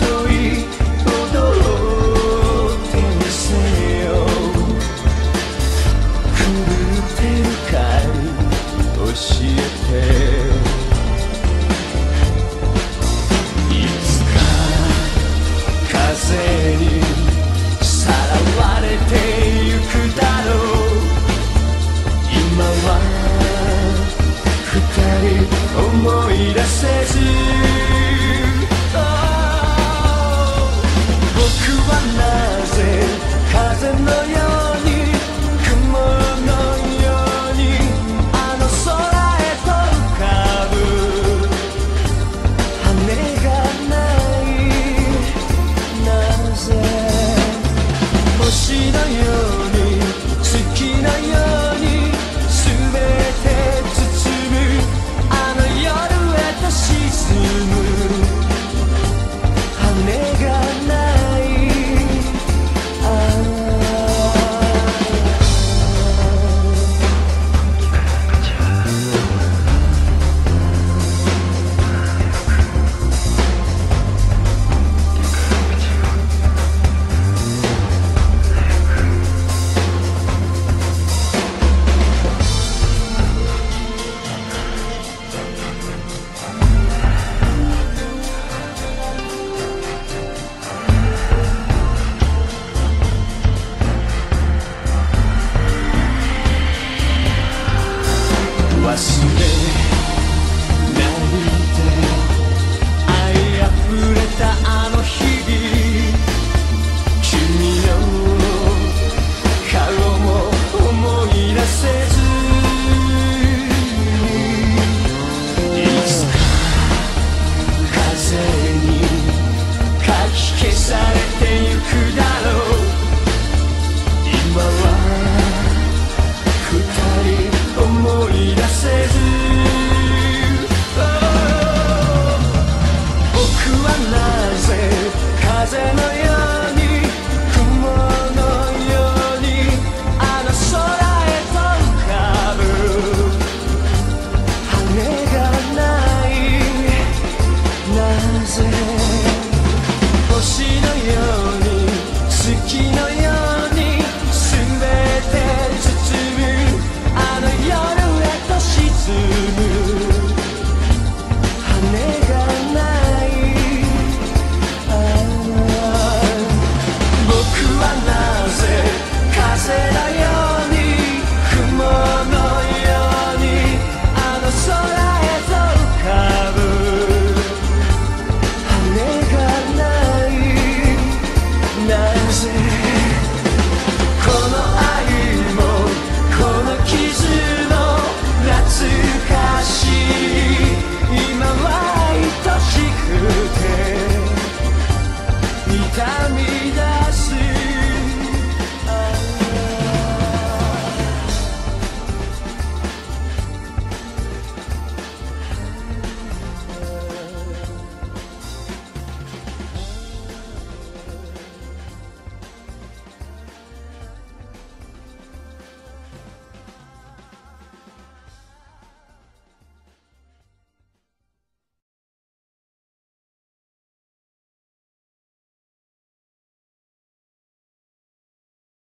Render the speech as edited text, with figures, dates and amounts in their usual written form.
とい踊ってみせよう。狂ってるかい教えて。いつか風にさらわれてゆくだろう。今は二人思い出せず、僕はなぜ風のように雲のようにあの空へと浮かぶ。羽がないなぜ。星のように月のように全て包むあの夜へと沈む。羽がない忘れないで。愛あふれたあの日々、君の顔も思い出せず、いつか風にかき消されてゆくだろう。今は二人思い出せず、僕はなぜ風のように雲のようにあの空へと浮かぶ。羽がないなぜ。星のように月のように全て包むあの夜へと沈む。羽がない僕はなぜ風のように雲のようにあの空へと浮かぶ。羽がないなぜ。この愛もこの傷の懐かしい今は愛しくて痛み